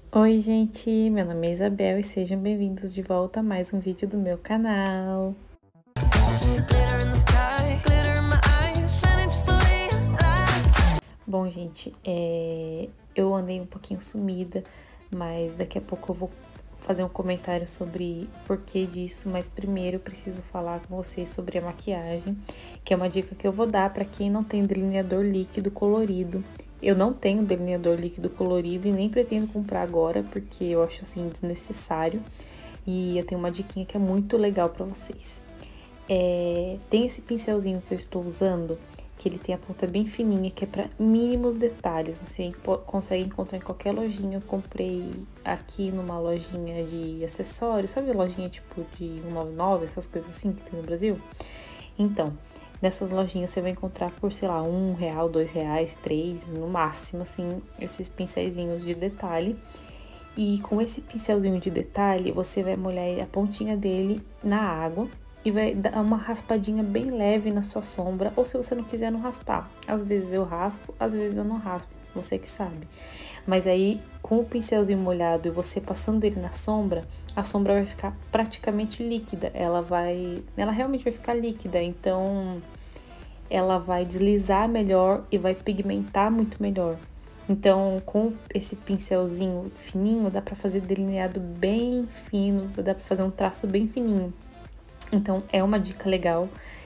Oi, gente, meu nome é Isabel e sejam bem-vindos de volta a mais um vídeo do meu canal. Bom, gente, eu andei um pouquinho sumida, mas daqui a pouco eu vou fazer um comentário sobre o porquê disso, mas primeiro eu preciso falar com vocês sobre a maquiagem, que é uma dica que eu vou dar para quem não tem delineador líquido colorido. Eu não tenho delineador líquido colorido e nem pretendo comprar agora, porque eu acho assim desnecessário. E eu tenho uma diquinha que é muito legal para vocês. Tem esse pincelzinho que eu estou usando, que ele tem a ponta bem fininha, que é para mínimos detalhes. Você consegue encontrar em qualquer lojinha. Eu comprei aqui numa lojinha de acessórios, sabe lojinha tipo de 199, essas coisas assim que tem no Brasil? Então, nessas lojinhas você vai encontrar por, sei lá, R$1, R$2, 3, no máximo, assim, esses pincelzinhos de detalhe. E com esse pincelzinho de detalhe, você vai molhar a pontinha dele na água e vai dar uma raspadinha bem leve na sua sombra, ou se você não quiser, não raspar. Às vezes eu raspo, às vezes eu não raspo, você que sabe. Mas aí, com o pincelzinho molhado e você passando ele na sombra, a sombra vai ficar praticamente líquida. Ela realmente vai ficar líquida, então ela vai deslizar melhor e vai pigmentar muito melhor. Então, com esse pincelzinho fininho, dá pra fazer delineado bem fino, dá pra fazer um traço bem fininho. Então, é uma dica legal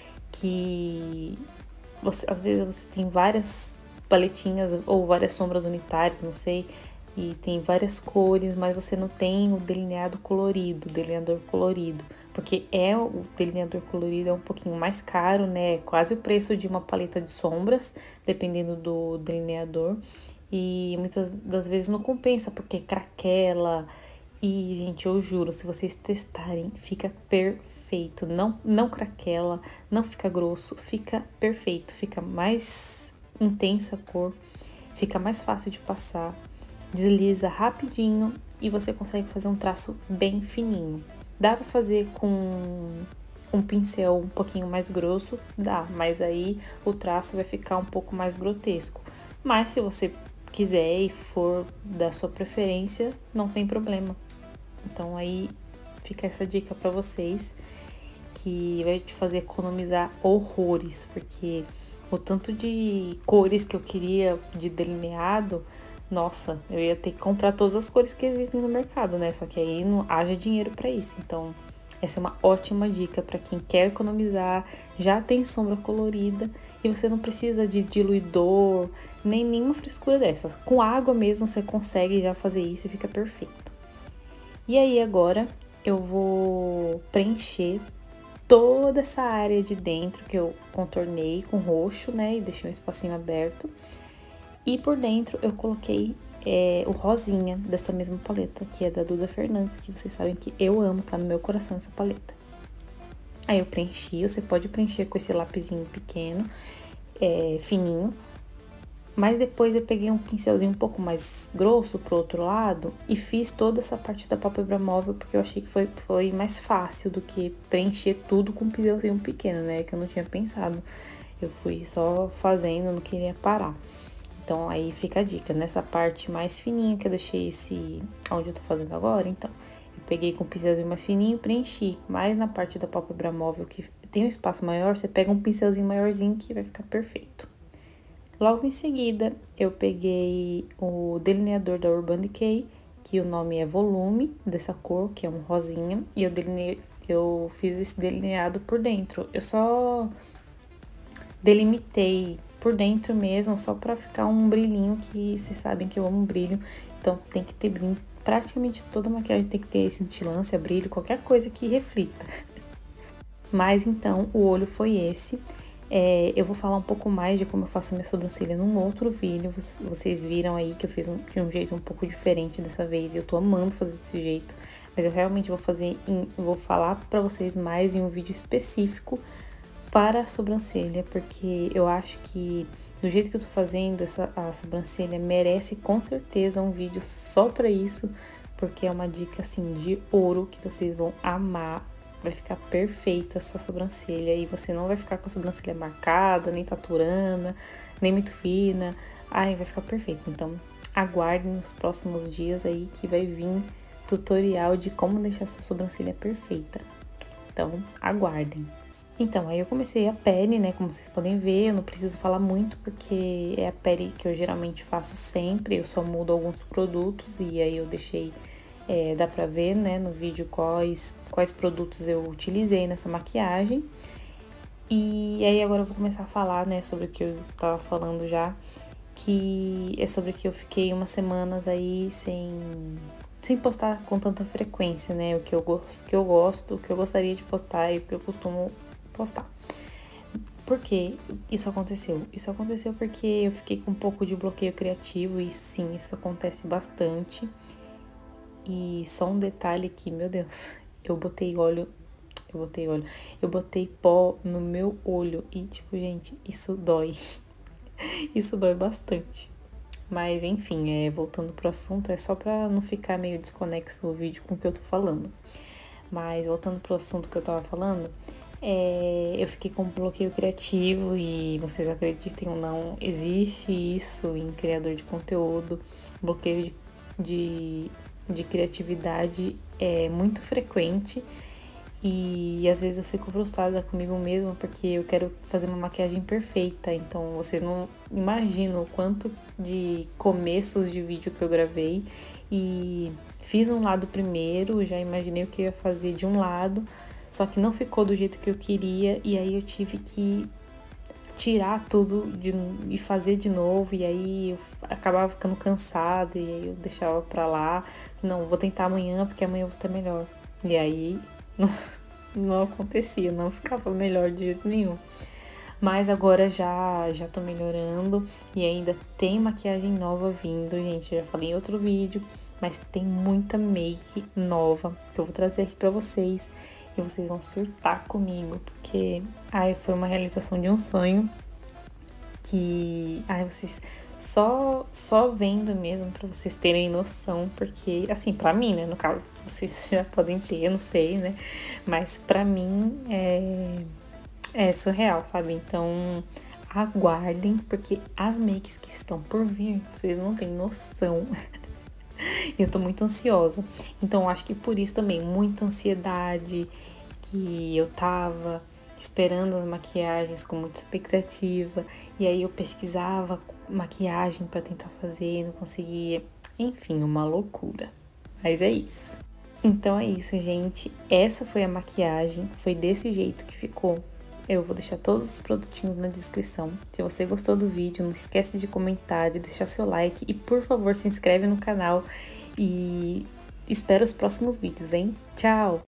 que às vezes você tem várias paletinhas ou várias sombras unitárias, não sei, e tem várias cores, mas você não tem o delineado colorido, o delineador colorido, porque o delineador colorido é um pouquinho mais caro, né? Quase o preço de uma paleta de sombras, dependendo do delineador. E muitas das vezes não compensa, porque craquela. E, gente, eu juro, se vocês testarem, fica perfeito. Não craquela, não fica grosso, fica perfeito. Fica mais intensa a cor, fica mais fácil de passar, desliza rapidinho e você consegue fazer um traço bem fininho. Dá pra fazer com um pincel um pouquinho mais grosso? Dá, mas aí o traço vai ficar um pouco mais grotesco. Mas se você quiser e for da sua preferência, não tem problema. Então aí fica essa dica pra vocês, que vai te fazer economizar horrores, porque o tanto de cores que eu queria de delineado, nossa, eu ia ter que comprar todas as cores que existem no mercado, né? Só que aí não haja dinheiro pra isso. Então, essa é uma ótima dica pra quem quer economizar, já tem sombra colorida e você não precisa de diluidor, nem nenhuma frescura dessas. Com água mesmo você consegue já fazer isso e fica perfeito. E aí agora eu vou preencher toda essa área de dentro que eu contornei com roxo, né? E deixei um espacinho aberto. E por dentro eu coloquei o rosinha dessa mesma paleta, que é da Duda Fernandes, que vocês sabem que eu amo, tá no meu coração essa paleta. Aí eu preenchi, você pode preencher com esse lapisinho pequeno, fininho. Mas depois eu peguei um pincelzinho um pouco mais grosso pro outro lado e fiz toda essa parte da pálpebra móvel, porque eu achei que foi mais fácil do que preencher tudo com um pincelzinho pequeno, né? Que eu não tinha pensado. Eu fui só fazendo, não queria parar. Então aí fica a dica, nessa parte mais fininha que eu deixei onde eu tô fazendo agora, então eu peguei com um pincelzinho mais fininho, preenchi, mas na parte da pálpebra móvel que tem um espaço maior, você pega um pincelzinho maiorzinho que vai ficar perfeito. Logo em seguida, eu peguei o delineador da Urban Decay, que o nome é Volume, dessa cor, que é um rosinha, e eu fiz esse delineado por dentro. Eu só delimitei por dentro mesmo, só pra ficar um brilhinho, que vocês sabem que eu amo brilho, então tem que ter brilho. Praticamente toda maquiagem tem que ter cintilância, brilho, qualquer coisa que reflita. Mas então, o olho foi esse. Eu vou falar um pouco mais de como eu faço minha sobrancelha num outro vídeo. Vocês viram aí que eu fiz de um jeito um pouco diferente dessa vez. E eu tô amando fazer desse jeito. Mas eu realmente vou falar pra vocês mais em um vídeo específico para a sobrancelha. Porque eu acho que do jeito que eu tô fazendo, a sobrancelha merece com certeza um vídeo só pra isso. Porque é uma dica assim de ouro que vocês vão amar. Vai ficar perfeita a sua sobrancelha e você não vai ficar com a sobrancelha marcada, nem taturana, nem muito fina. Ai, vai ficar perfeito. Então, aguardem nos próximos dias aí que vai vir tutorial de como deixar sua sobrancelha perfeita. Então, aguardem. Então, aí eu comecei a pele, né, como vocês podem ver, eu não preciso falar muito porque é a pele que eu geralmente faço sempre, eu só mudo alguns produtos e aí eu deixei, dá pra ver, né, no vídeo quais produtos eu utilizei nessa maquiagem. E aí agora eu vou começar a falar, né, sobre o que eu tava falando já, que é sobre que eu fiquei umas semanas aí sem postar com tanta frequência, né, o que eu gosto, o que eu gostaria de postar e o que eu costumo postar. Por que isso aconteceu? Isso aconteceu porque eu fiquei com um pouco de bloqueio criativo e sim, isso acontece bastante. E só um detalhe aqui, meu Deus, eu botei pó no meu olho e tipo, gente, isso dói. Isso dói bastante. Mas enfim, voltando pro assunto, é só pra não ficar meio desconexo o vídeo com o que eu tô falando. Mas voltando pro assunto que eu tava falando, eu fiquei com bloqueio criativo e vocês acreditem ou não, existe isso em criador de conteúdo. Bloqueio de criatividade é muito frequente e às vezes eu fico frustrada comigo mesma porque eu quero fazer uma maquiagem perfeita. Então vocês não imaginam o quanto de começos de vídeo que eu gravei e fiz um lado primeiro, já imaginei o que eu ia fazer de um lado, só que não ficou do jeito que eu queria e aí eu tive que tirar tudo e fazer de novo, e aí eu acabava ficando cansada, e aí eu deixava pra lá, não, vou tentar amanhã, porque amanhã eu vou estar melhor. E aí não acontecia, não ficava melhor de jeito nenhum. Mas agora já tô melhorando, e ainda tem maquiagem nova vindo, gente, eu já falei em outro vídeo, mas tem muita make nova que eu vou trazer aqui pra vocês. E vocês vão surtar comigo, porque foi uma realização de um sonho que vocês só vendo mesmo pra vocês terem noção, porque assim, pra mim, né, no caso, vocês já podem ter, eu não sei, né, mas pra mim é surreal, sabe? Então aguardem, porque as makes que estão por vir, vocês não têm noção. Eu tô muito ansiosa, então acho que por isso também, muita ansiedade, que eu tava esperando as maquiagens com muita expectativa, e aí eu pesquisava maquiagem pra tentar fazer e não conseguia, enfim, uma loucura. Mas é isso. Então é isso, gente, essa foi a maquiagem, foi desse jeito que ficou. Eu vou deixar todos os produtinhos na descrição. Se você gostou do vídeo, não esquece de comentar, de deixar seu like e, por favor, se inscreve no canal. E espero os próximos vídeos, hein? Tchau!